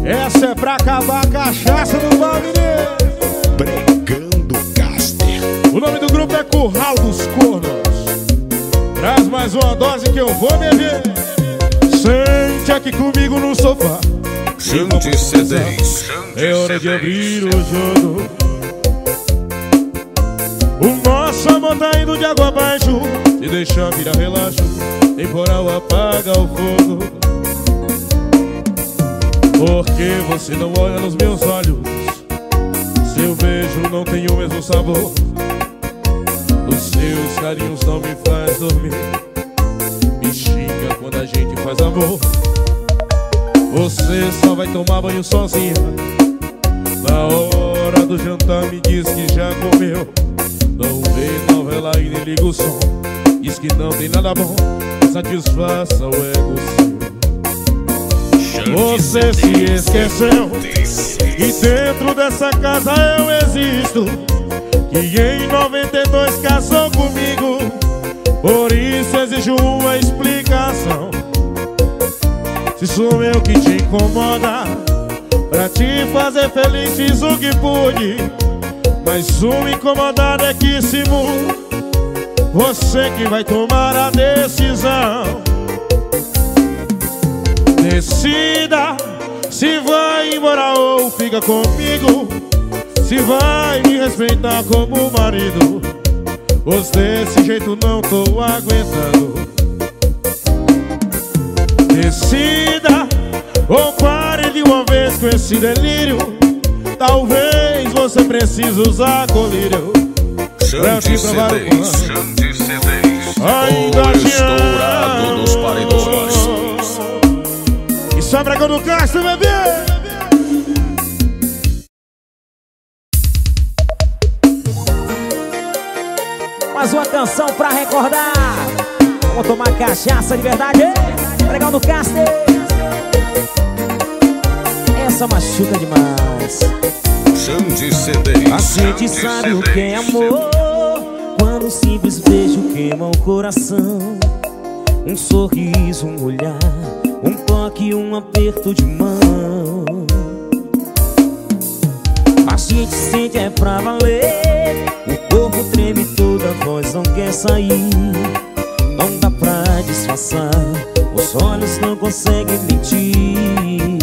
Essa é pra acabar a cachaça do Valmineiro. Brecando Caster. O nome do grupo é Curral dos Cornos. Traz mais uma dose que eu vou beber. Sente aqui comigo no sofá. Xande CDs. É hora de abrir o jogo. O nosso amor tá indo de água abaixo. Se deixar virar relaxo, temporal apaga o fogo. Porque você não olha nos meus olhos. Seu beijo não tem o mesmo sabor. Os seus carinhos não me faz dormir. Me xinga quando a gente faz amor. Você só vai tomar banho sozinha. Na hora do jantar me diz que já comeu. Não vê novela e nem liga o som. Diz que não tem nada bom. Satisfaça o ego seu. Você se esqueceu que dentro dessa casa eu existo. Que em 92 casou comigo. Por isso exijo uma explicação. Se sou eu que te incomoda, pra te fazer feliz fiz o que pude. Mas o incomodado é que se muda. Você que vai tomar a decisão. Decida se vai embora ou fica comigo. Se vai me respeitar como marido, pois desse jeito não tô aguentando. Decida ou pare de uma vez com esse delírio. Talvez você precise usar colírio. Xande CDs. Ainda O te estourado amo. dos paredões. E só Brecando Caster, bebê. Mais uma canção pra recordar. Vamos tomar cachaça de verdade. Brecando Caster. Essa machuca demais. Xande CDs. A gente sabe o que é amor quando um simples beijo queima o coração. Um sorriso, um olhar, um toque, um aperto de mão. A gente sente é pra valer. O corpo treme toda, a voz não quer sair. Não dá pra disfarçar, os olhos não conseguem mentir.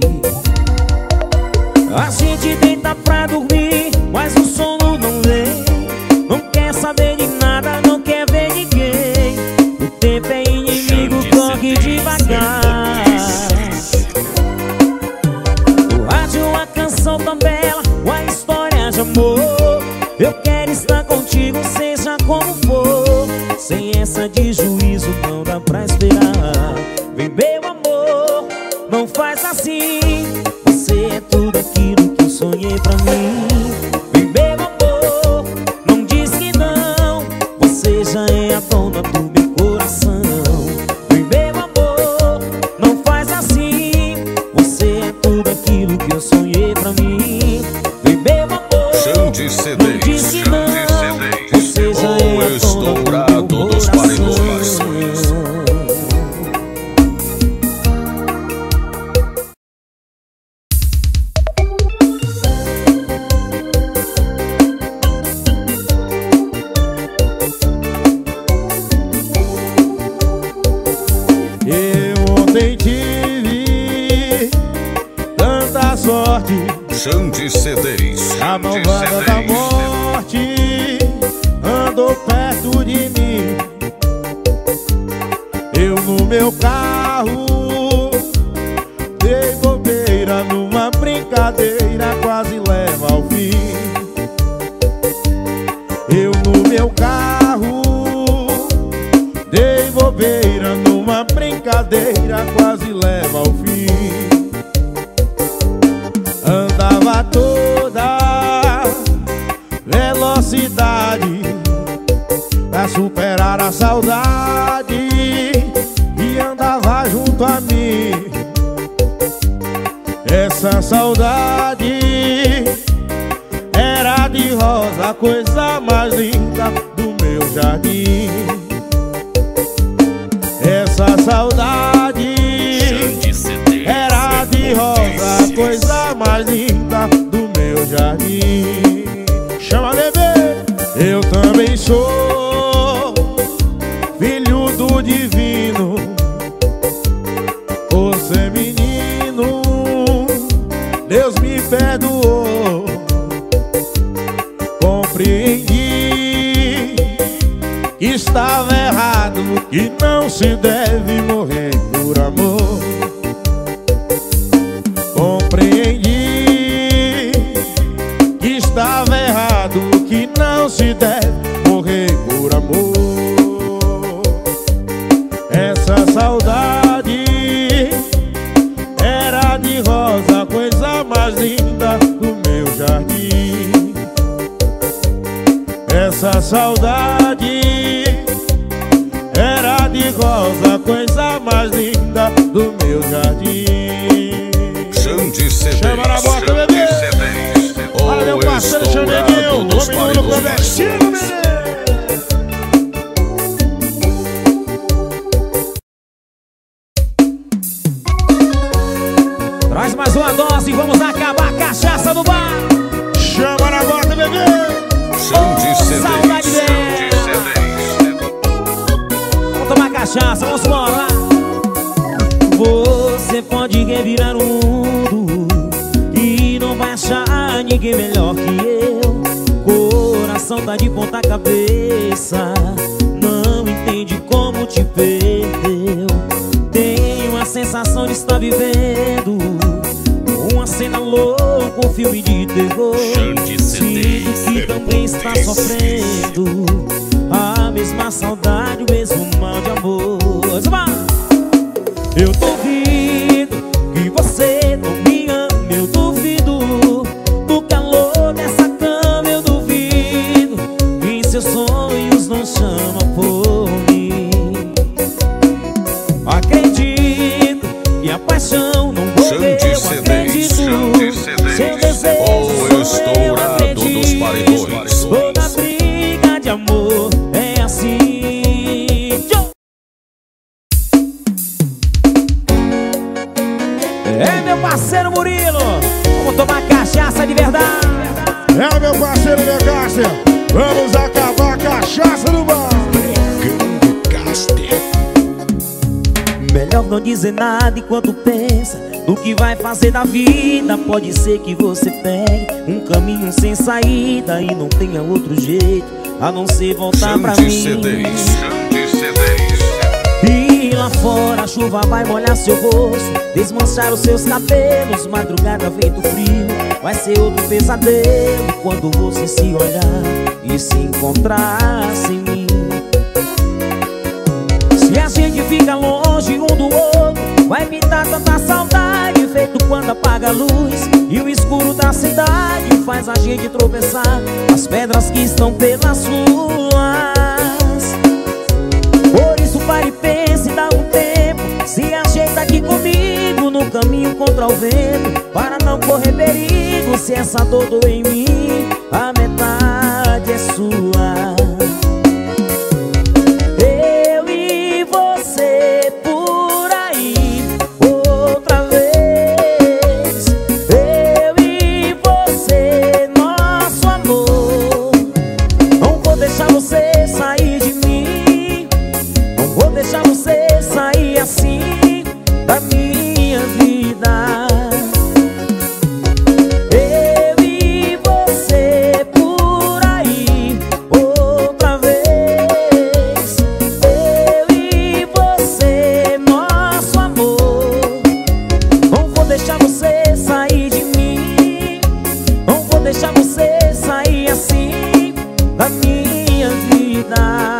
A gente deita pra dormir, mas o sono não vem. Não quer saber de nada, não quer ver ninguém. O tempo é inimigo, corre devagar. O rádio, uma canção tão bela, uma história de amor. Eu quero estar contigo, seja como for. Sem essa de juízo não dá pra esperar. Vem meu amor, não faz assim. Você é tudo aquilo que eu sonhei pra mim. Vem meu amor, não diz que não. Você já é a dona do meu coração. Vem meu amor, não faz assim. Você é tudo aquilo que eu sonhei pra mim. Vem meu amor, Xande não diz CDs. que não. Você já é O a dona estourado do meu dos coração. paredões. Eu ontem tive tanta sorte. Xande CDs. A malvada da morte andou perto de mim. Eu no meu carro dei bobeira numa brincadeira, quase leva ao fim. Eu no meu carro dei bobeira numa brincadeira, quase leva ao fim. Andava toda velocidade pra superar a saudade e andava junto a mim. Essa saudade era de rosa, a coisa mais linda do meu jardim. Essa saudade era de rosa, coisa mais linda do meu jardim. Chama, bebê. Eu também sou filho do divino. Você é menino, Deus me perdoou. Compreendi que estava errado, que não se deve morrer por amor. Compreendi que estava errado, que não se deve morrer por amor. Essa saudade era de rosa, coisa mais linda do meu jardim. Essa saudade era de rosa, coisa mais linda do meu jardim. Xande CDs. Chama na boca, bebê. Olha meu parceiro Xandeguinho, o menino no clandestino, menino. Traz mais uma dose, vamos acabar a cachaça do bar. Chama na boca, bebê. Xande CDs. Saudade dele. Vamos tomar cachaça, vamos embora. Você pode revirar o mundo e não vai achar ninguém melhor que eu. Coração tá de ponta cabeça, não entende como te perdeu. Tenho a sensação de estar vivendo uma cena louca, um filme de terror. Sinto que também está sofrendo a mesma saudade, o mesmo mal de amor. Eu duvido que você não me ame, eu duvido do calor dessa cama, eu duvido que em seus sonhos não chama por mim. Acredito que a paixão não morreu, acredito. Seu desejo O estourado dos paredões. toda briga de amor é assim. É meu parceiro Murilo, vamos tomar cachaça de verdade. É meu parceiro Decácia, vamos acabar a cachaça no bar. Melhor não dizer nada enquanto pensa no que vai fazer da vida. Pode ser que você pegue um caminho sem saída e não tenha outro jeito a não ser voltar pra Xande mim. CDs. E lá fora a chuva vai molhar seu rosto, desmanchar os seus cabelos. Madrugada, vento frio, vai ser outro pesadelo quando você se olhar e se encontrar sem mim. Se a gente fica longe um do outro, vai me dar tanta saudade, feito quando apaga a luz e o escuro da cidade faz a gente tropeçar as pedras que estão pelas ruas. Por isso pare e pense, dá um tempo, se ajeita aqui comigo no caminho contra o vento, para não correr perigo. Se essa dor doer em mim, a metade é sua. Eu e você por aí outra vez. Eu e você, nosso amor. Não vou deixar você sair de mim, não vou deixar você sair assim da minha vida. Eu e você por aí outra vez. Eu e você, nosso amor. Não vou deixar você sair de mim, não vou deixar você sair assim da minha vida.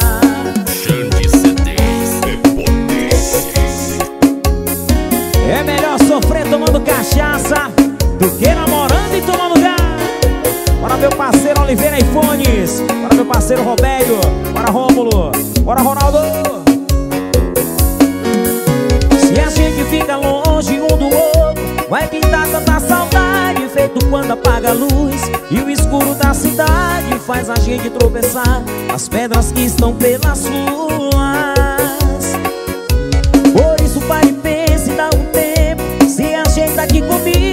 É melhor sofrer tomando cachaça do que namorando e tomando gás. Bora meu parceiro Oliveira iPhones, bora meu parceiro Robério, bora Rômulo, bora Ronaldo. Se a gente fica longe um do outro, vai pintar tanta saudade, feito quando apaga a luz e o escuro da cidade faz a gente tropeçar as pedras que estão pelas ruas. Por isso pare e pense, dá um tempo, se ajeita aqui comigo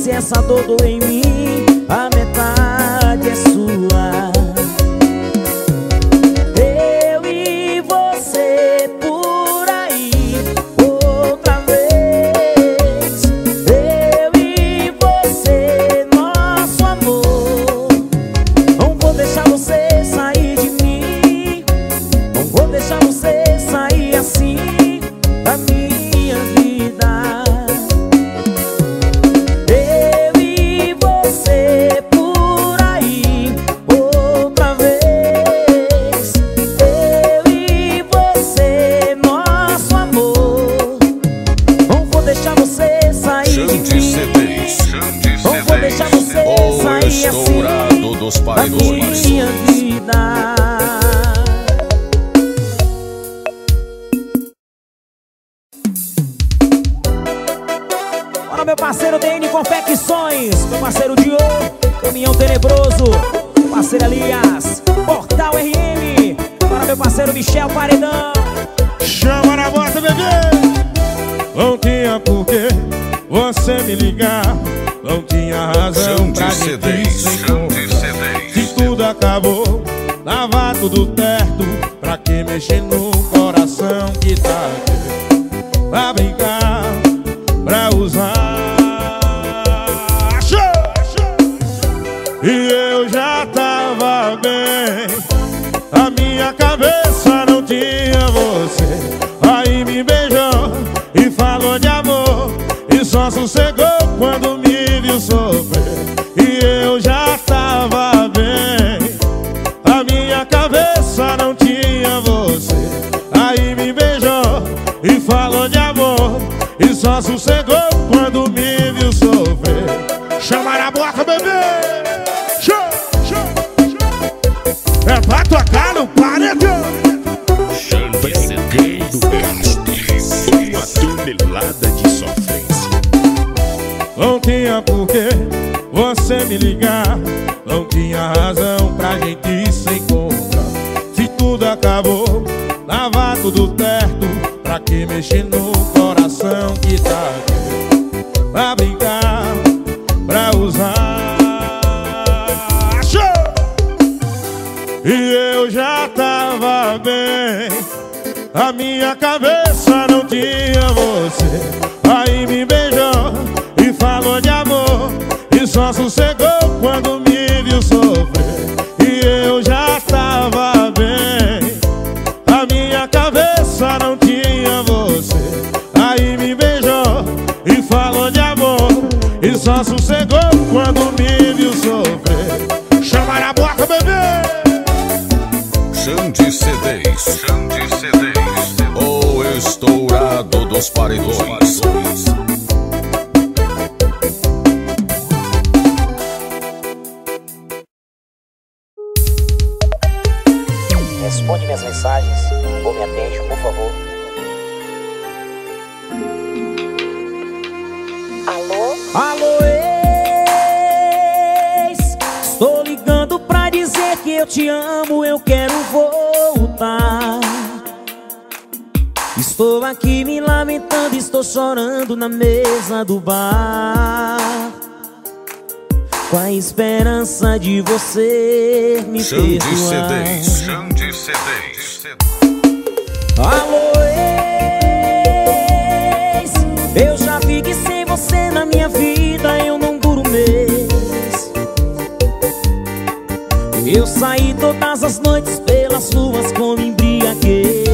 se essa dor doer em mim, a metade é sua. Eu e você por aí outra vez. Eu e você, nosso amor. Não vou deixar você sair de mim. Não vou deixar você sair assim da minha vida. Eu e você por aí outra vez. Eu e você, nosso amor. Não vou deixar você sair de mim. Não vou deixar você sair assim da minha vida. Meu parceiro DN Confecções, meu parceiro Diogo, Caminhão Tenebroso, meu parceiro Elias, Portal RM, para meu parceiro Michel Paredão. Chama na bota, bebê. Não tinha porquê você me ligar, não tinha razão pra gente se encontrar. Se tudo acabou, tava tudo certo, pra que mexer no coração que tá aqui? Pra brincar, pra usar. E eu já tava bem, a minha cabeça não tinha você. Aí me beijou e falou de amor, e só sossegou quando me viu sofrer. E eu já tava bem, a minha cabeça não tinha você. Aí me beijou e falou de amor, e só sossegou quando me viu sofrer. Chama na boca, bebê. É pra tocar no paredão. Uma tonelada de sofrência. Não tinha porquê você me ligar, não tinha razão pra gente se encontrar. Se tudo acabou, tava tudo certo, pra que mexer no coração que tá aqui? Pra brincar, pra usar. E eu já tava bem, a minha cabeça não tinha você. Aí me beijou e falou de amor, e só sossegou quando me viu sofrer. E eu já tava bem, a minha cabeça não tinha você. Aí me beijou e falou de amor, e só sossegou quando me viu sofrer. Chama na boca, bebê. Xande CDs, o estourado dos paredões. Responde minhas mensagens ou me atende, por favor. Alô? Alô, ex. Estou ligando pra dizer que eu te amo, eu quero voltar. Estou aqui me lamentando, estou chorando na mesa do bar, com a esperança de você me perdoar. Xande CDs. Alô, ex. Eu já vi que sem você na minha vida eu não duro um mês. Eu saí todas as noites pelas ruas como embriaguez.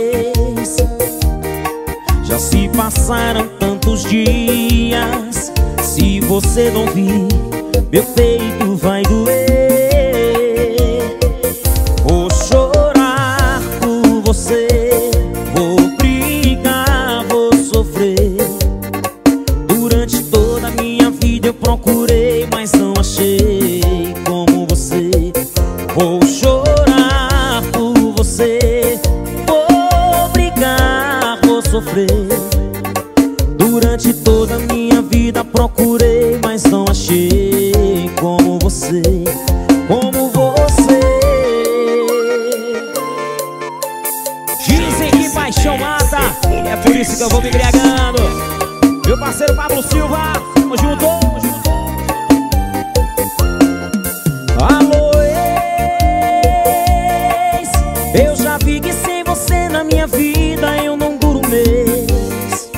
Já se passaram tantos dias, se você não vir, meu peito vai doer. Vou chorar por você, vou brigar, vou sofrer. Durante toda a minha vida eu procurei, mas não achei como você. Vou chorar por você, vou brigar, vou sofrer. Durante toda a minha vida procurei, mas não achei como você, como você. Dizem que paixão mata, é por isso que eu vou me embriagando. Meu parceiro Pablo Silva, tamo junto. Alô, ex, eu já vi que sem você na minha vida eu não duro um mês.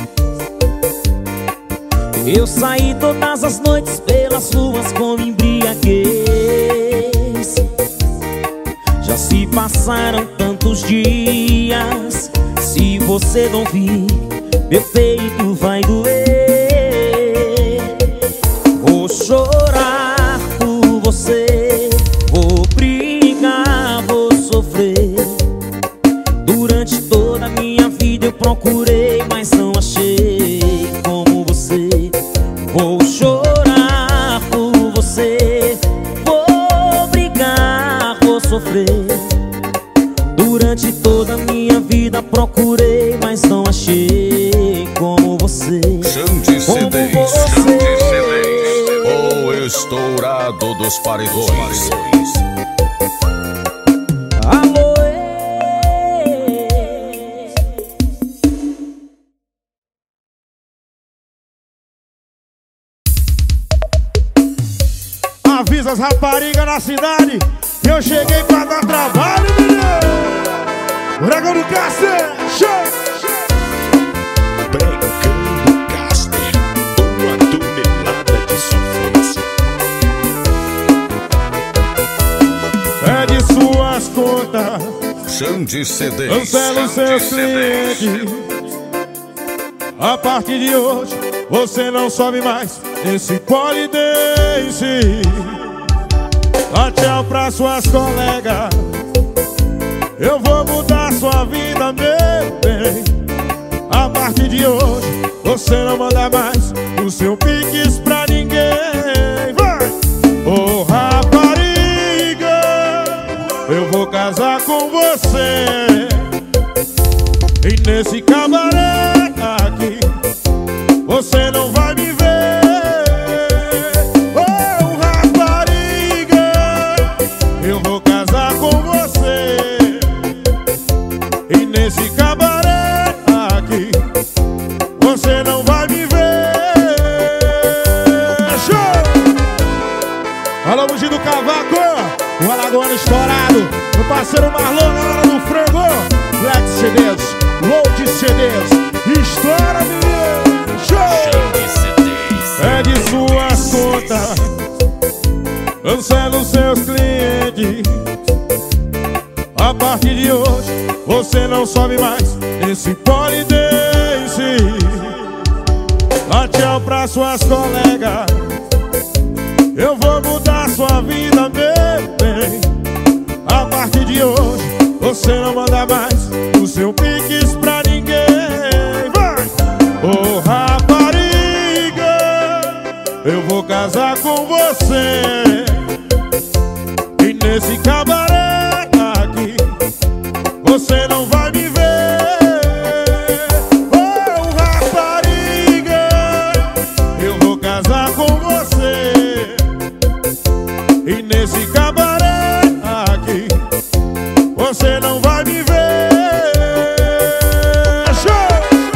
Eu saí todas as noites pelas ruas como embriaguez. Já se passaram tantos dias, se você não vir, meu peito vai doer. Vou chorar por você, vou brigar, vou sofrer. Durante toda a minha vida eu procurei, mas não achei como você. Vou chorar por você, vou brigar, vou sofrer. Durante toda a minha vida procurei, mas não achei como você. Xande CDs, Xande CDs, o estourado dos paredões. Alô, Avisa as raparigas na cidade que eu cheguei pra dar trabalho, menino. Dragão do Caster, show! Dragão do Caster, uma tonelada de sofrência. É de suas contas, Xande CDs, cancela os seus clientes. A partir de hoje você não sobe mais esse polidense. Dá tchau pra suas colegas, eu vou mudar sua vida, meu bem. A partir de hoje você não manda mais o seu pix pra ninguém. Vai! Ô rapariga, eu vou casar com você. E nesse cabaré aqui você não vai me ver. Oh, rapariga, eu vou casar com você. E nesse cabaré aqui você não vai me ver. Show! Alô, Mugi do Cavaco, o Alagoano estourado, meu parceiro Marlon na hora do frango. Black CDs, Load CDs, estoura, menino! Show! É de suas contas, cancela os seus clientes. A partir de hoje você não sobe mais esse polidense. Dá tchau pra suas colegas, eu vou mudar sua vida, meu bem. A partir de hoje você não manda mais o seu pix pra ninguém. Vai! Ô rapariga, eu vou casar com você. E nesse cabaré aqui você não vai me ver. Oh, rapariga, eu vou casar com você. E nesse cabaré aqui você não vai me ver. Show!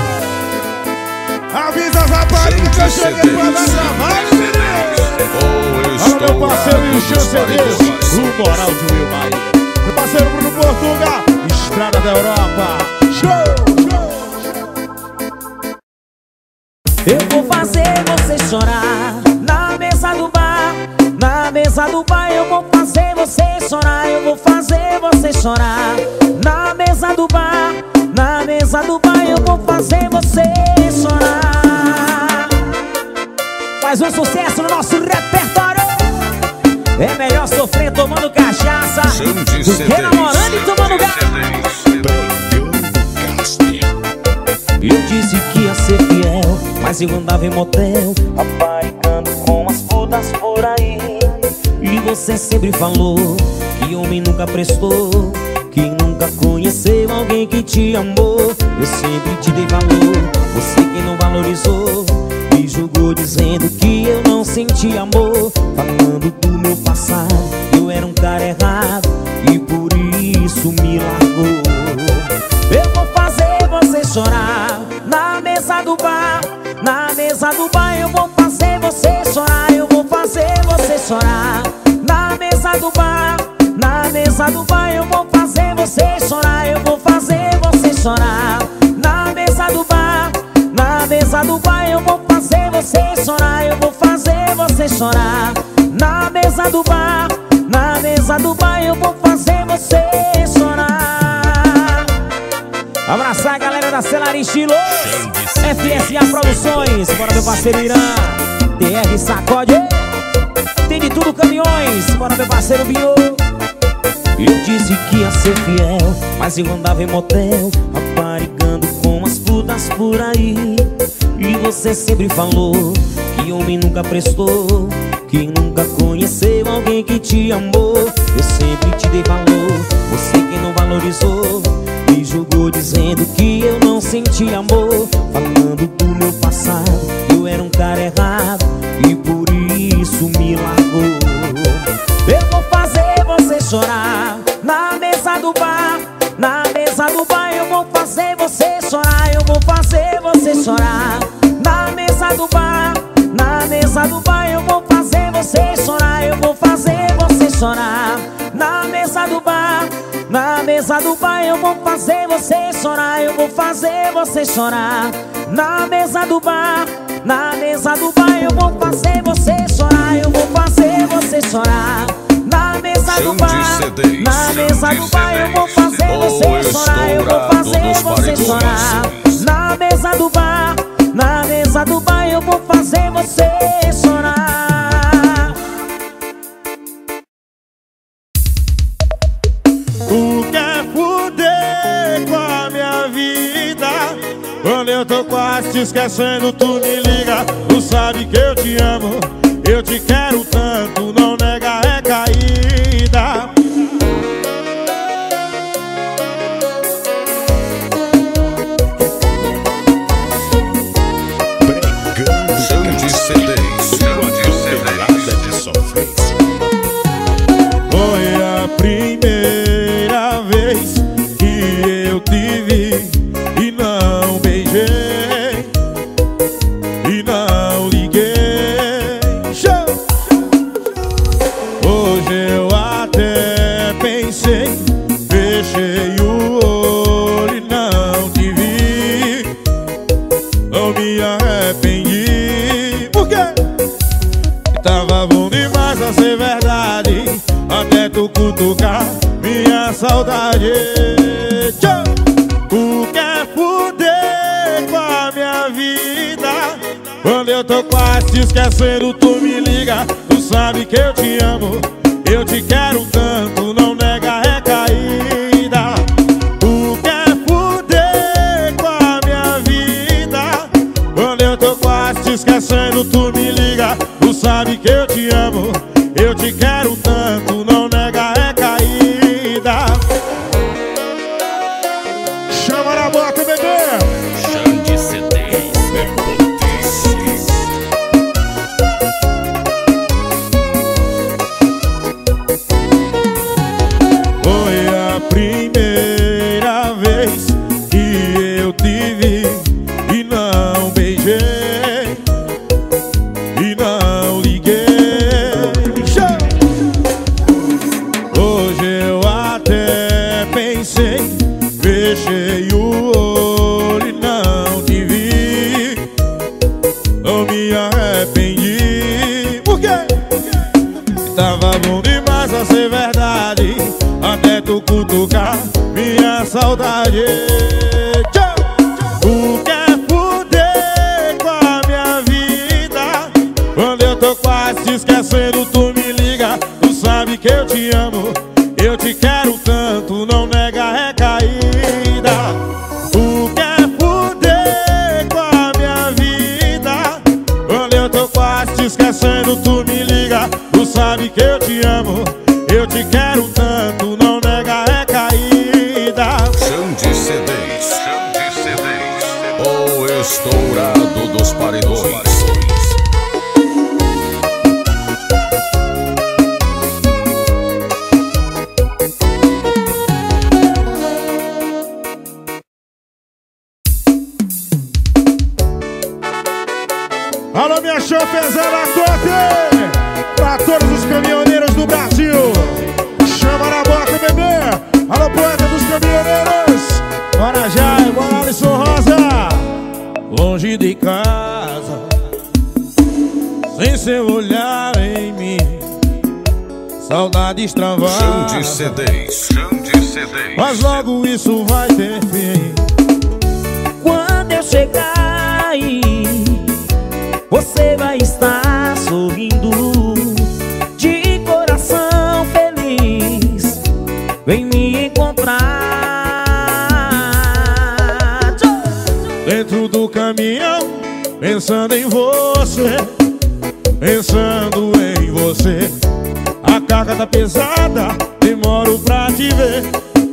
Avisa as raparigas que eu cheguei pra dar trabalho, menino. Alô, meu parceiro Xande CDs, o moral de Will Bahia. Meu parceiro Bruno Portugal, estrada da Europa. Show! eu vou fazer você chorar na mesa do bar. Na mesa do bar eu vou fazer você chorar. Eu vou fazer você chorar na mesa do bar. Na mesa do bar eu vou fazer você chorar. Faz um sucesso no nosso repertório. É melhor sofrer tomando cachaça do que namorando e tomando gato. Dragão do Caster. Eu disse que ia ser fiel, mas eu andava em motel, aparicando com as putas por aí. E você sempre falou que homem nunca prestou, que nunca conheceu alguém que te amou. Eu sempre te dei valor, você que não valorizou, me julgou dizendo que eu não senti amor. Falando do meu passado, eu era um cara errado e por isso me largou. Eu vou fazer você chorar na mesa do bar. Na mesa do bar eu vou fazer você chorar. Eu vou fazer você chorar na mesa do chorar. Na mesa do bar, na mesa do bar eu vou fazer você chorar. Eu vou fazer você chorar. Na mesa do bar, na mesa do bar eu vou fazer você chorar. Abraçar a galera da Celari Estilo, FSA Produções, bora meu parceiro Irã, TR Sacode, tem de tudo caminhões, bora meu parceiro Binho. Eu disse que ia ser fiel, mas eu andava em motel, aparigando com as putas por aí. E você sempre falou que homem nunca prestou, que nunca conheceu alguém que te amou. Eu sempre te dei valor, você que não valorizou, me julgou dizendo que eu não senti amor. Falando do meu passado, eu era um cara errado e por isso me largou. Eu vou fazer você chorar. Na mesa do bar, na mesa do bar eu vou fazer você chorar. Eu vou fazer você chorar. Na mesa do bar, na mesa do bar eu vou fazer você chorar. Eu vou fazer você chorar. Na mesa do bar, na mesa do bar eu vou fazer você chorar. Eu vou fazer você chorar. Na mesa do bar, na mesa do bar eu vou fazer você chorar. Eu vou fazer você chorar. Na mesa do bar, na mesa do bar eu vou fazer você chorar. Eu vou fazer você chorar. Na mesa do bar, na mesa do bar eu vou fazer você chorar. Tu quer fuder com a minha vida? Quando eu tô quase te esquecendo, tu me liga. Tu sabe que eu te amo, eu te quero tanto, não nega a recaída. Xande CDs, tonelada de sofrência. Foi a primeira vez que eu te vi e não beijei e não liguei. Hoje eu até pensei, fechei o olho e não te vi. Não me arrependi. Por quê? Tava bom demais pra ser verdade, até tu cutucar minha saudade. Tu quer fuder com a minha vida? Quando eu tô quase te esquecendo, tu me liga. Tu sabe que eu te amo, eu te quero tanto, não nega a recaída. Tu quer fuder com a minha vida? Quando eu tô quase te esquecendo, tu me liga. Tu sabe que eu te amo, eu te quero tanto, não nega a recaída. Chama na bota, bebê! Xande CDs é potência. Foi a primeira vez que eu te vi e não beijei e não liguei. Hoje eu até pensei, fechei o olho e não te vi. Não me arrependi. Por quê? Tava bom demais pra ser verdade, até tu cutucar minha saudade. Tu quer fuder com a minha vida? Quando eu tô quase te esquecendo, tu me liga. Tu sabe que eu te amo, eu te quero tanto, não nega a recaída. Tu quer fuder com a minha vida? Quando eu tô quase te esquecendo, tu me liga. Tu sabe que eu te amo, eu te quero tanto, não nega a recaída. Xande CDs, o estourado dos paredões. Alô, minha chofezada toda, pra todos os caminhoneiros do Brasil. Chama na boca, bebê. Alô, poeta dos caminhoneiros. Bora já. longe de casa, sem seu olhar em mim, saudade extravasa. Xande CDs. Mas logo isso vai ter fim. Quando eu chegar aí, você vai estar sorrindo, de coração feliz, vem me encontrar. Dentro do caminhão, pensando em você, pensando em você. A carga tá pesada, demoro pra te ver.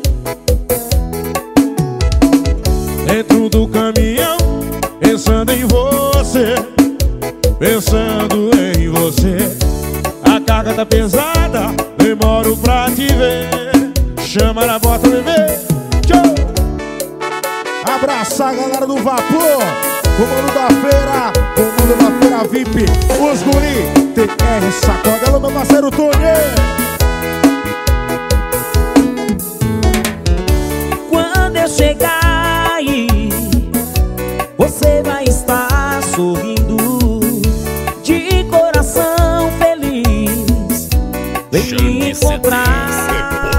Dentro do caminhão, pensando em você, pensando em você. A carga tá pesada, demoro pra te ver. Chama na bota, bebê. Tchau. Abraçar a galera do Vapor, comando da feira, comando da feira VIP, os guri, TR Sacode. Alô, meu parceiro Tony. Quando eu chegar aí, você vai estar sorrindo, de coração feliz, vem me encontrar.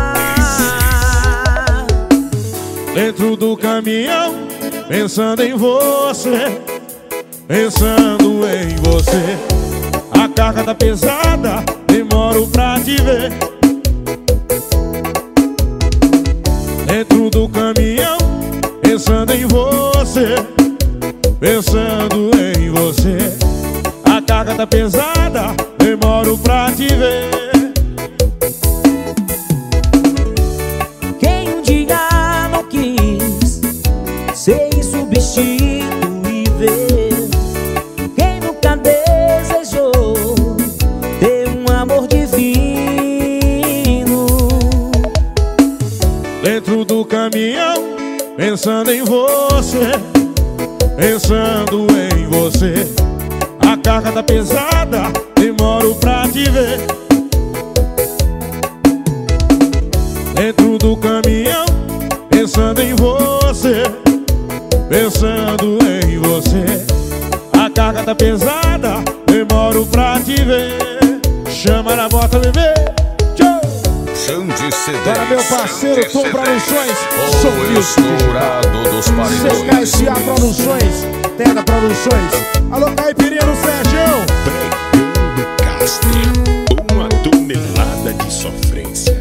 Dentro do caminhão, pensando em você, pensando em você. A carga tá pesada, demoro pra te ver. Dentro do caminhão, pensando em você, pensando em você. A carga tá pesada, demoro pra te ver. Quem um dia não quis ser insubstituível, quem nunca desejou ter um amor divino. Dentro do caminhão, pensando em você, pensando em você. A carga tá pesada, demoro pra te ver. Dentro do caminhão, pensando em você, pensando em você. A carga tá pesada, demoro pra te ver. Chama na bota, bebê. Tchau. Xande CDs. Para meu parceiro Tom Produções, O estourado dos paredões. CKSA Produções, Terra Produções. Alô, Caipirinha do Sergião. Pregando Caster, 1 tonelada de sofrência.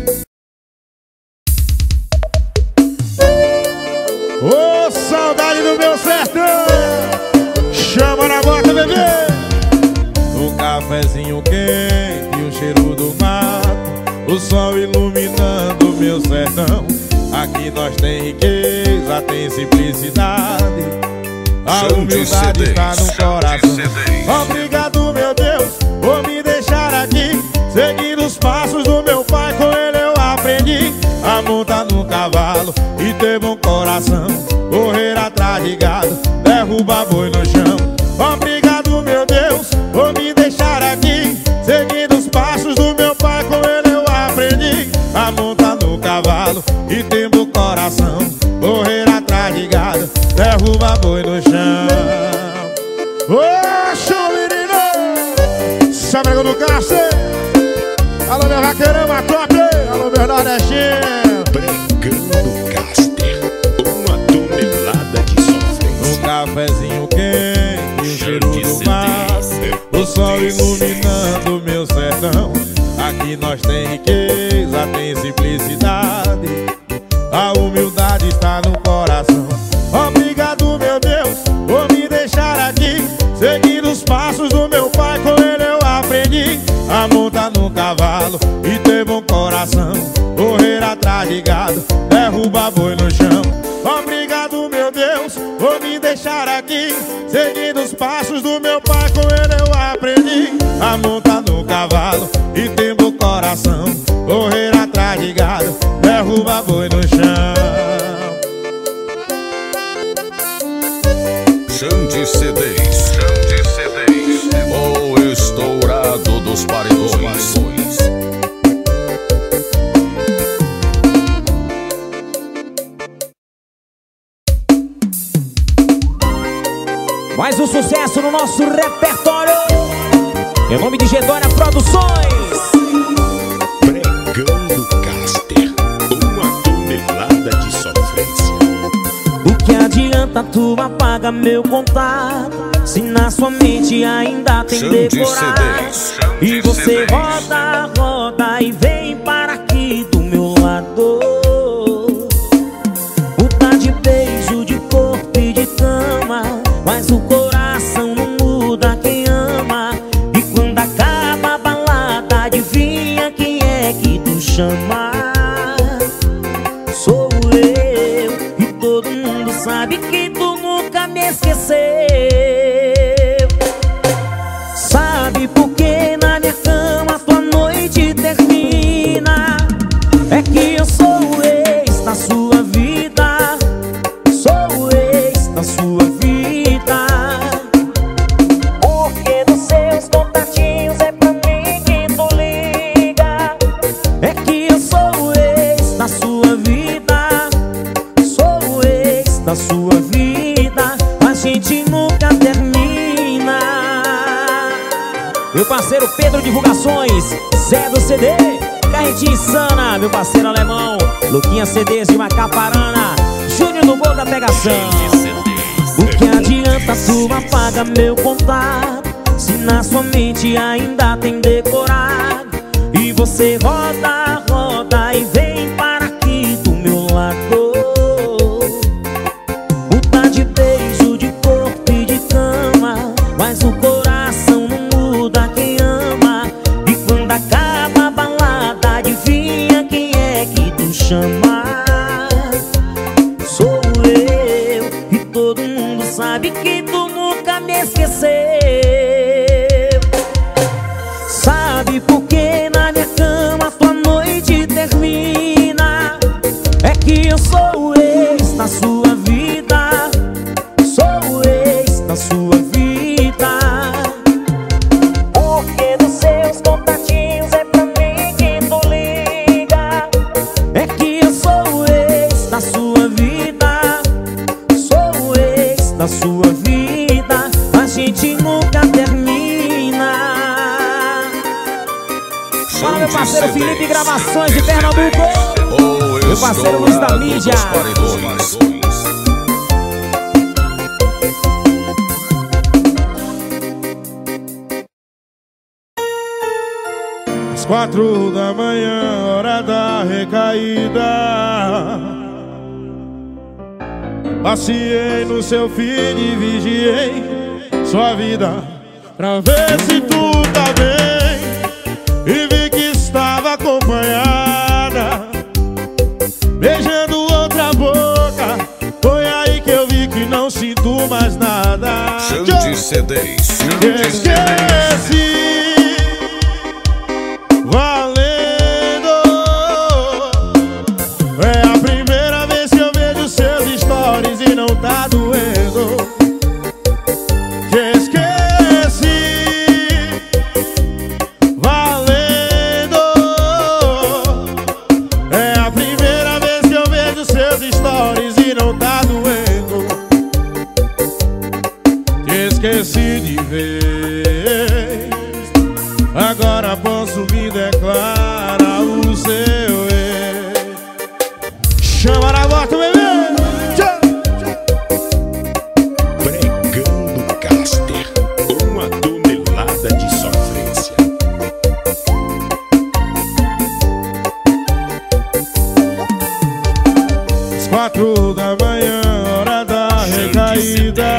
Ô, saudade do meu sertão. Chama na bota, bebê. Um cafezinho quente e o cheiro do mato, o sol iluminando meu sertão. Aqui nós tem riqueza, tem simplicidade, a humildade está no coração. Obrigado, meu Deus, por me deixar aqui, seguindo os passos do meu pai. Com ele eu aprendi a montar no cavalo e ter bom coração, correr atrás de gado, derrubar boi no chão. Obrigado, meu Deus, por me deixar aqui, seguindo os passos do meu pai. Com ele eu aprendi a montar no cavalo e ter bom coração, correr atrás de gado, derrubar boi no chão. Ô, show, menino! Sabrega do Cárcere. Alô, meu vaqueirama top. Alô, meu nordestino. Pregando Caster, 1 tonelada de sofrência. Um cafezinho quente e o cheiro do mar, o sol iluminando meu sertão. Aqui nós tem riqueza, tem simplicidade, a humildade está no coração. Obrigado, meu Deus, por me deixar aqui, seguindo os passos do meu pai. Com ele eu aprendi a montar no cavalo e ter bom coração, correr atrás de gado, derrubar boi no chão. Obrigado, meu Deus, por me deixar aqui, seguindo os passos do meu pai. Com ele eu aprendi a montar no cavalo e ter bom coração, correr atrás de gado, derrubar boi no chão. Xande CDs. O estourado dos paredões. Mais um sucesso no nosso repertório. Em nome de Gedória Produções. Pregando Caster, 1 tonelada de sofrência. O que adianta tu apaga meu contato, se na sua mente ainda tem decorado? E você roda, roda e vem para aqui do meu lado. Puta de beijo, de corpo e de cama, mas o coração não muda quem ama. E quando acaba a balada, adivinha quem é que tu chama? Sou eu, e todo mundo sabe que tu nunca me esqueceu. Sabe por que na minha cama tua noite termina? É que eu sou o ex da sua vida, sou o ex da sua vida. Porque dos seus contatinhos é pra mim que tu liga. É que eu sou o ex da sua vida, sou o ex da sua vida. A gente nunca termina. Meu parceiro Pedro Divulgações, Zé do CD, Carretinha Insana, meu parceiro alemão, Luquinha CDs de Macaparana, Júnior do Gol da Pegação. O que adianta tu apaga meu contato, se na sua mente ainda tem decorado? E você roda, roda e vem para aqui do meu lado. Puta de beijo, de corpo e de cama, mas o coração não muda quem ama. E quando acaba a balada, adivinha quem é que tu chama? Sou eu, e todo mundo sabe que tu nunca me esqueceu. Sabe por que na minha cama tua noite termina? É que eu sou o ex da sua vida, sou o ex da sua vida. Porque dos seus contatinhos é pra mim que tu liga. É que eu sou o ex da sua vida, sou o ex da sua vida. A gente nunca termina. Fala, meu parceiro Felipe Gravações de Pernambuco, meu parceiro Luiz da Mídia. Às 4 da manhã, hora da recaída, passei no seu feed e vigiei sua vida pra ver se tu tá bem. E vi que estava acompanhada, beijando outra boca. Foi aí que eu vi que não sinto mais nada. Xande CDs. Esqueci, valendo. É a primeira vez que eu vejo seus stories e não tá doendo. Esqueci, valendo. É a primeira vez que eu vejo seus stories e não tá doendo. Esqueci de vez, agora posso me declarar o seu ex. Chama na bota, bebê! Pregando Caster, 1 tonelada de sofrência. Às 4 da manhã, hora da recaída,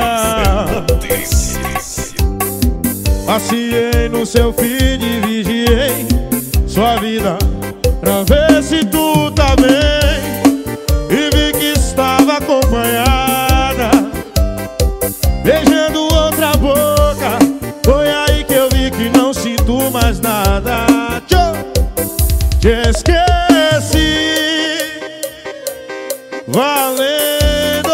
passei no seu feed e vigiei sua vida pra ver se tu tá bem. E vi que estava acompanhada, beijando outra boca. Foi aí que eu vi que não sinto mais nada. Te esqueci, valendo.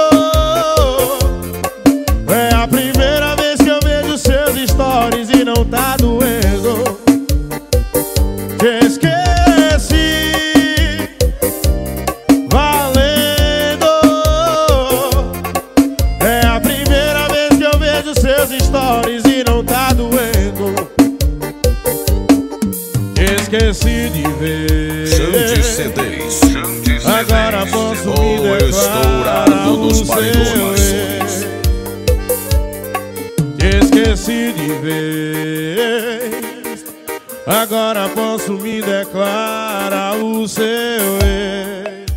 É a primeira vez que eu vejo seus stories e não tá doendo. Te esqueci, paredões. Te esqueci de vez, agora posso me declarar o seu ex.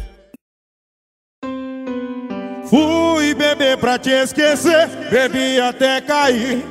Fui beber pra te esquecer, bebi até cair.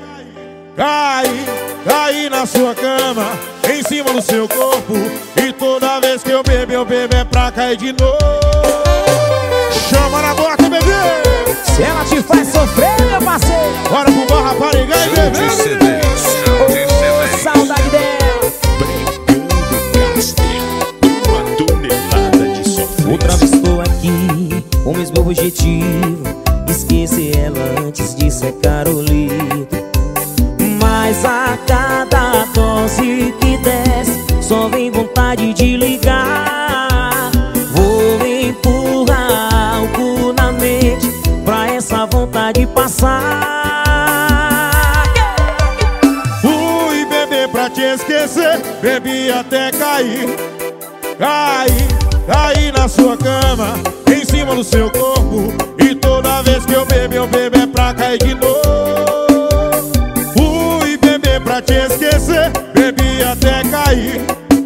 Caí na sua cama, em cima do seu corpo. E toda vez que eu bebo é pra cair de novo. Chama na boca, bebê! Se ela te faz sofrer, meu parceiro, Bora pro bar, rapariga e bebê! Xande CDs, Xande CDs. saudade dela. Pregando Caster, uma tonelada de sofrência. Outra vez estou aqui, com o mesmo objetivo, esquecer ela antes de secar o litro. Mas a cada dose que desce, só vem vontade de ligar. Vou empurrar algo na mente pra essa vontade passar. Fui beber pra te esquecer, bebi até cair. Caí na sua cama, em cima do seu corpo. E toda vez que eu bebo é pra cair de novo. Fui beber pra te esquecer, bebi até cair.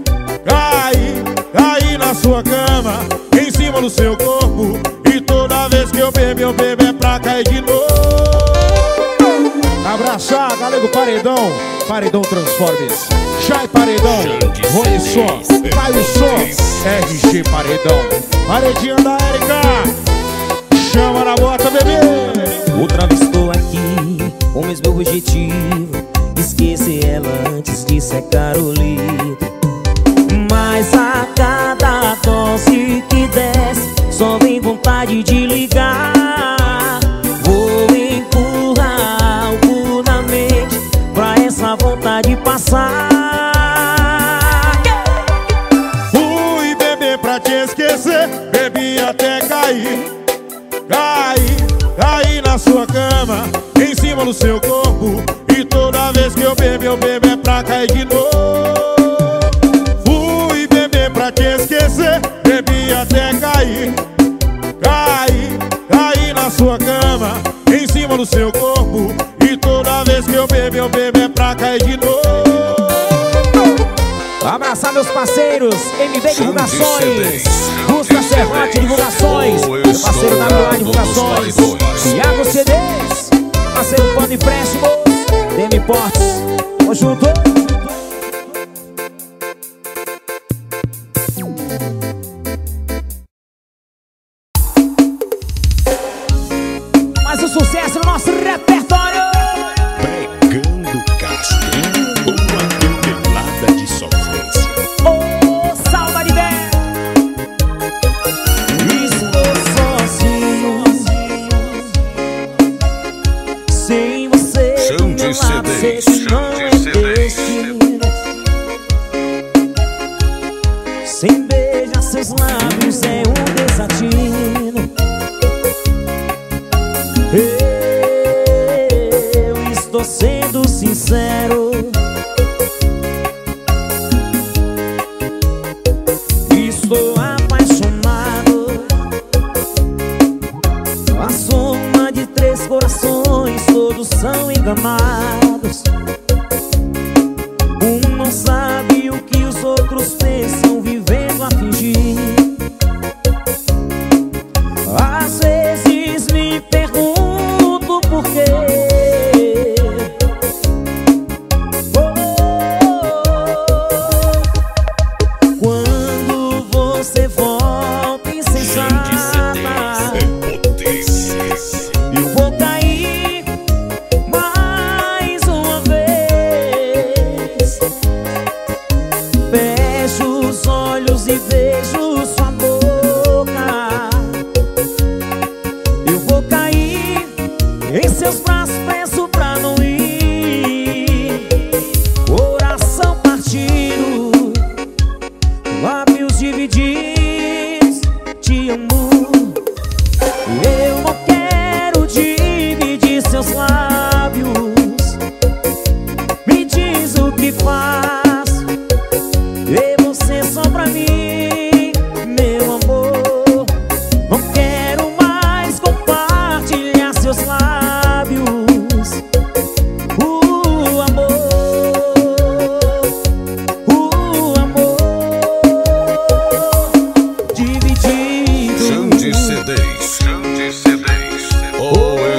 Caí na sua cama, em cima do seu corpo. E toda vez que eu bebo é pra cair de novo. Abraçar, Galego Paredão, Paredão Transformers, Chai Paredão, Rony Só, Caio Só, RG Paredão, Paredinha da Erika, chama na bota, bebê. Outra vez estou aqui, com o mesmo objetivo, esquecer ela antes de secar o litro. Mas a cada dose que desce, só vem vontade de ligar. Vou empurrar algo na mente pra essa vontade passar. Fui beber pra te esquecer, bebi até cair. Caí na sua cama, em cima do seu corpo. E toda vez que eu bebo é pra cair de novo. Fui beber pra te esquecer, bebi até cair. Caí na sua cama, em cima do seu corpo. E toda vez que eu bebo é pra cair de novo. Abraçar meus parceiros, MB Divulgações, CDs, Busca Xande Serrote CDs. Divulgações, Oh, meu parceiro estourado WA dos Divulgações, paredões. Thiago CDs, parceiro Pano Empréstimos, Demi Portes, tamo junto. Mais um sucesso no nosso repertório. Pregando Caster, uma tonelada de sofrência. Oh, saudade dela. Estou sozinho, sem você do Xande meu lado, sei CDs, que não é Xande CDs. destino. Sem beijar seus lábios é um desatino. Eu estou sendo sincero, estou apaixonado. A soma de 3 corações, todos são enganados. Um não sabe o que os outros pensam, vivendo a fingir. Às vezes me pergunto por quê. Quando você volta insensata, eu vou cair mais uma vez.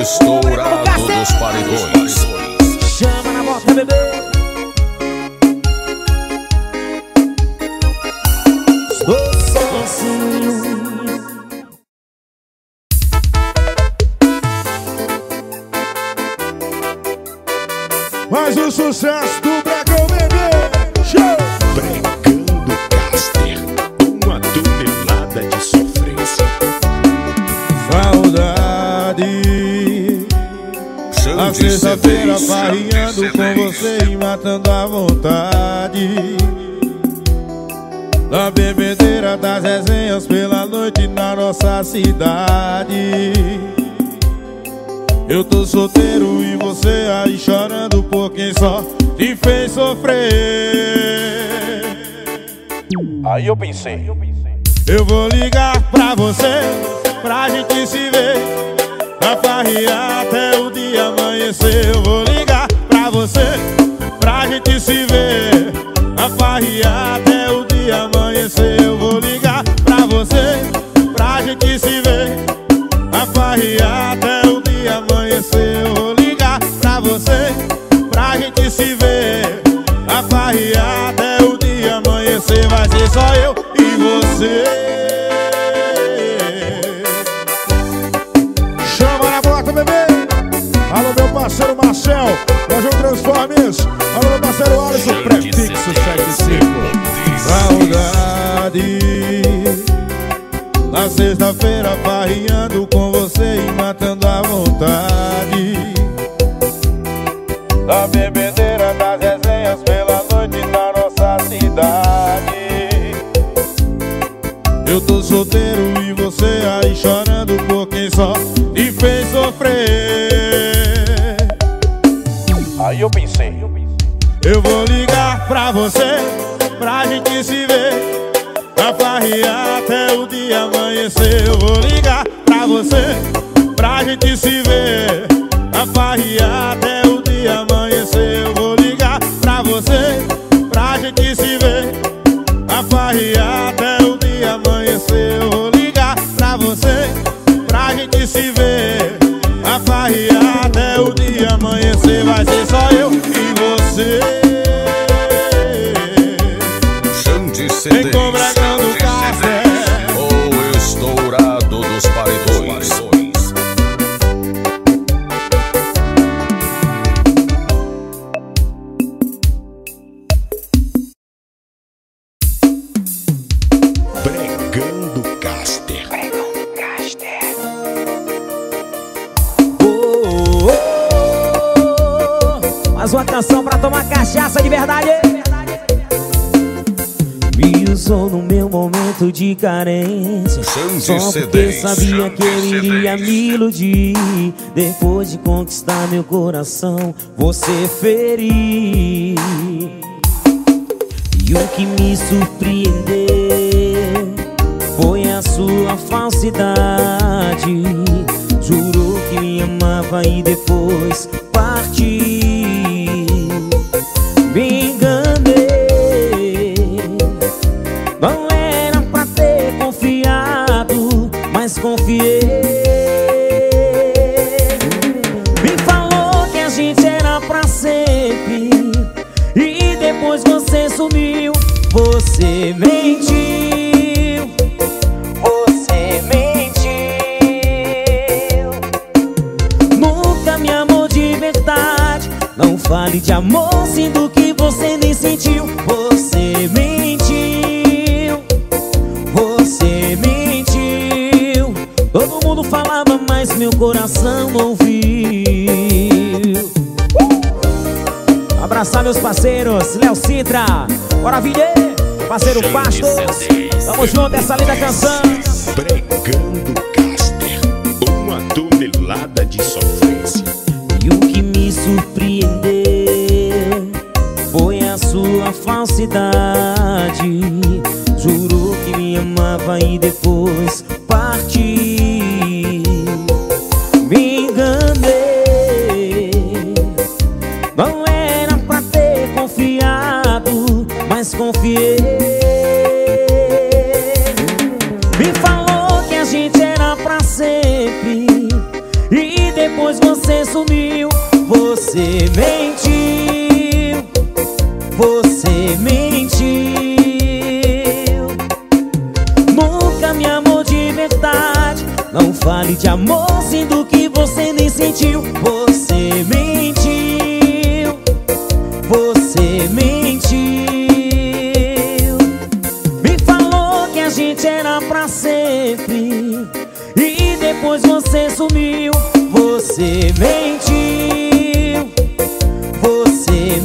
estourado dos paredões. Chama na bota, bebê. Estou sozinho. Mais um sucesso do Brecão, bebê. Show! Brecando Caster, uma tonelada de sofrência. Saudade. Na sexta-feira farreando com você e matando a vontade. Na bebedeira das resenhas pela noite na nossa cidade. Eu tô solteiro e você aí chorando por quem só te fez sofrer. Aí eu pensei, eu vou ligar pra você, pra gente se ver, pra farrear até o dia amanhecer. Eu vou ligar pra você, pra gente se ver, pra farrear até o dia amanhecer. Eu vou ligar pra você, pra gente se ver, pra farrear até o dia amanhecer. Eu vou ligar pra você, pra gente se ver, pra farrear até o dia amanhecer. Vai ser só eu e você. Chama na bota, bebê. Alô, meu parceiro Marcel, Lojão Transformes. Alô, meu parceiro Alisson, prefixo 75. Saudade. Na sexta-feira farreando com você e matando a vontade. Na bebedeira das resenhas pela noite na nossa cidade. Eu tô solteiro e você aí chorando por quem só te fez sofrer. aí eu pensei, eu vou ligar pra você, pra gente se ver, pra farrear até o dia amanhecer. Eu vou ligar pra você, pra gente se ver, pra farrear até o dia amanhecer. Eu vou ligar pra você, pra gente se ver, pra farrear até o dia amanhecer. Eu vou ligar pra você, pra gente se ver, pra farrear até o dia amanhecer. Vai ser só eu e você. Vem com Brecando Caster, o estourado dos paredões. Brecando Caster. Mais uma canção pra tomar cachaça de verdade. Me usou no meu momento de carência, só porque sabia que eu iria me iludir. Depois de conquistar meu coração, você feriu. E o que me surpreendeu foi a sua falsidade. Jurou que me amava e depois partiu. Me enganei, não era pra ter confiado, mas confiei. Me falou que a gente era pra sempre e depois você sumiu. Você mentiu, você mentiu. Nunca me amou de verdade. Não fale de amor sendo que você nem sentiu. Você mentiu, você mentiu. Todo mundo falava, mas meu coração ouviu. Abraçar meus parceiros, Léo Citra, bora Vilhê, parceiro Pasto. Tamo junto, essa linda canção. Brecando Caster, uma tonelada de sofrência. E o que me surpreendeu foi a sua falsidade. Jurou que me amava e depois partiu. Me enganei, não era pra ter confiado, mas confiei. Me falou que a gente era pra sempre e depois você sumiu. Você mentiu, você mentiu. Nunca me amou de verdade. Não fale de amor sendo que você nem sentiu. Você mentiu, você mentiu. Me falou que a gente era pra sempre e depois você sumiu. Você mentiu, você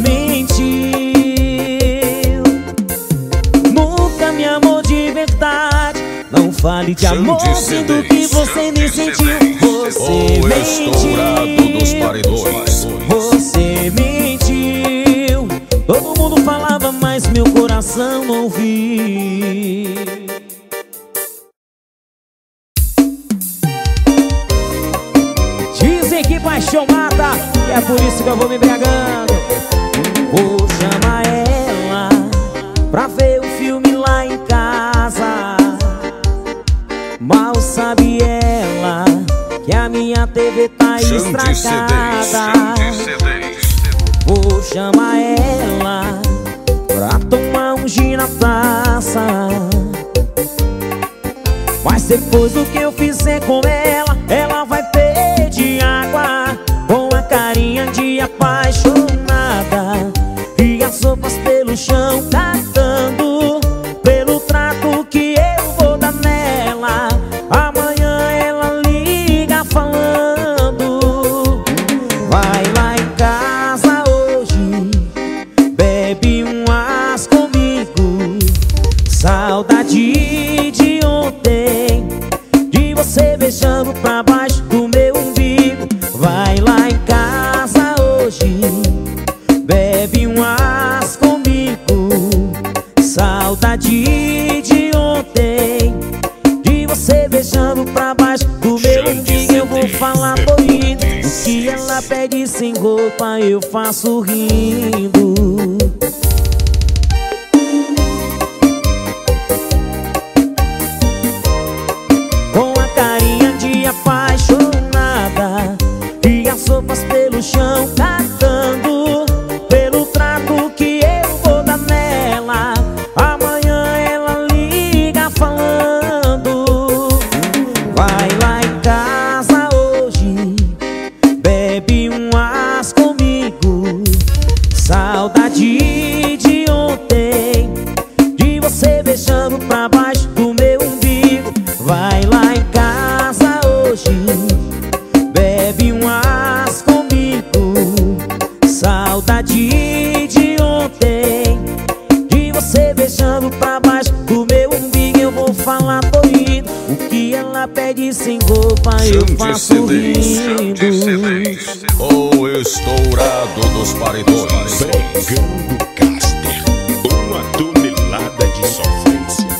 mentiu. Nunca me amou de verdade. Não fale de amor sendo que você nem sentiu. Você mentiu, dos paredões. você mentiu. Todo mundo falava, mas meu coração não ouvia. Dizem que paixão mata, e é por isso que eu vou me embriagando. Vou chamar ela pra ver o filme lá em casa. Mal sabe ela que a minha TV tá estragada. Vou chamar ela pra tomar um gin na praça. Mas depois do que eu fizer com ela, ela vai pedir água com a carinha de apaixonada e as roupas pelo chão catando pelo trato que eu vou dar nela. Amanhã ela liga falando: vai lá em casa hoje, bebe umas comigo. Saudade de ontem, de você beijando pra baixo do meu umbigo. Vai lá em casa hoje, bebe umas comigo. Saudade de ontem, de você beijando pra baixo do meu umbigo. Eu vou falar doido, o que ela pede sem roupa eu faço rindo. Com a carinha de apaixonada e as roupas pelo chão catando pelo trato que eu vou dar nela. Amanhã ela liga falando: vai lá em casa hoje, bebe umas comigo. Saudade de ontem, de você beijando pra baixo do meu umbigo. Vai lá em casa hoje, bebe umas comigo. Saudade de ontem, de você beijando pra baixo do meu umbigo. Eu vou falar doido, o que ela pede sem roupa eu faço rindo. O estourado dos paredões. Pegando Caster, uma tonelada de sofrência.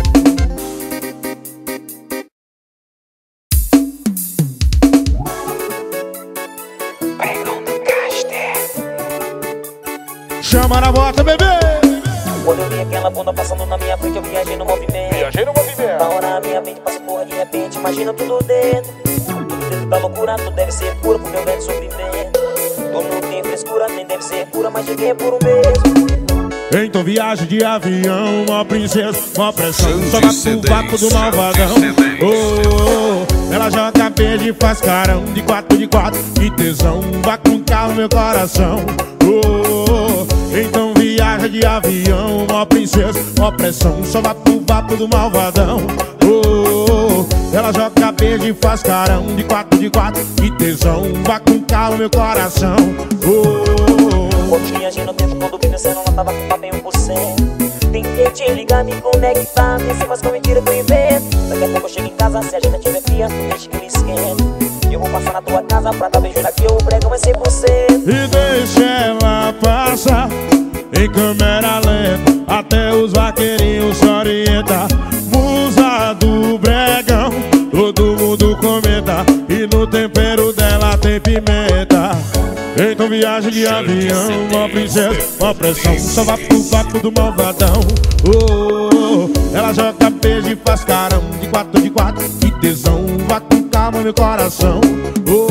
Chama na bota, bebê! Quando eu vi aquela bunda passando na minha frente, eu viajei no movimento. Na hora a minha mente passa porra de repente, imagina tudo dentro. Tudo dentro da loucura, tudo deve ser pura pro meu velho sofrimento. Tu não tem frescura, nem deve ser pura, mas cheguei por um mesmo. Então viagem de avião, uma princesa, uma pressão. Só vai pro vácuo do malvadão. Oh, oh, ela joga beijo e faz carão de 4 de 4. Que tesão, vai com calma meu coração. Oh, oh, então viagem de avião, uma princesa, uma pressão. Só vai pro vácuo do malvadão. Oh, oh, ela joga beijo e faz carão de 4 de 4. Que tesão, vai com calma meu coração. Oh, quando viajei no tempo, quando vi meu celular tava com papo em 1%. Tentei te ligar, me conectar, pensei mas com mentira que eu invento. Daqui a pouco eu chego em casa, se a agenda tiver fria, tu deixa que me esquenta. Eu vou passar na tua casa pra dar beijo daqui, o pregão é 100%. E deixa ela passar em câmera lenta, até os vaqueirinhos se orientam. Musa do bregão, todo mundo comenta, e no tempero dela tem pimenta. Então viagem de avião, uma princesa, uma pressão. Só vai pro vácuo do malvadão. Oh, oh, oh, ela joga beijo e faz carão de 4 de 4. Que tesão, vai com calma meu coração. Oh,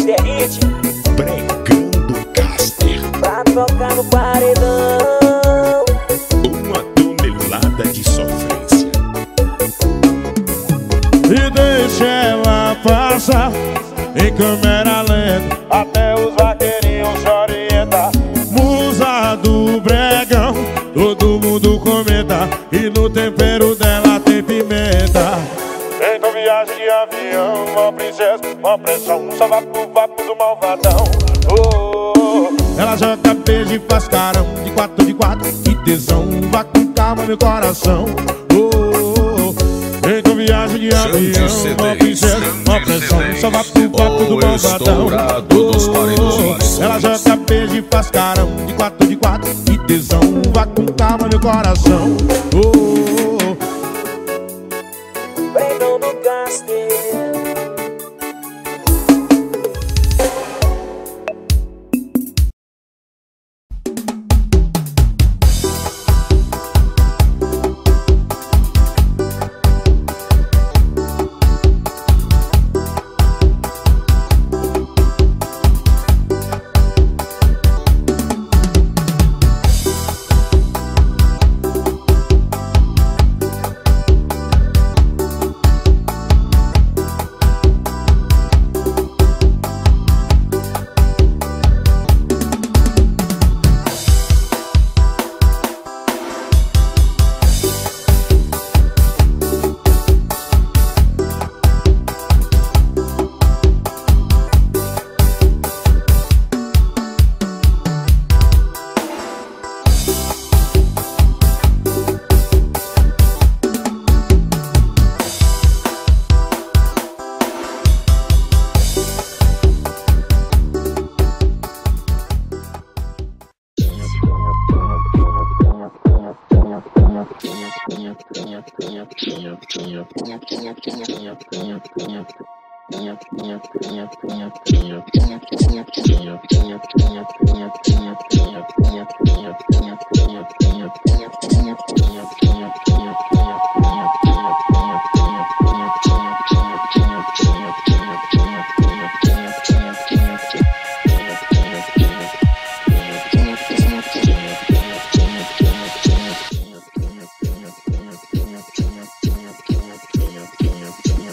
Caster Hit. Pregando Caster. Pra tocar no paredão. 1 tonelada de sofrência. E deixa ela passar em câmera lenta, até os vaqueirinhos se orientam. Musa do bregão, todo mundo comenta, e no tempero dela tem pimenta. Então viagem de avião, uma princesa, uma pressão, só vapo do malvadão. Ela joga beijo e faz carão, de 4 de 4, que tesão, vá com calma meu coração. Então viagem de avião, uma princesa, uma pressão, só vapo do malvadão. Ela joga beijo e faz carão, de 4 de 4, que tesão, vá com calma meu coração. Pregão do Caster.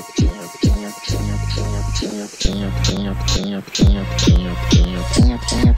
Tinha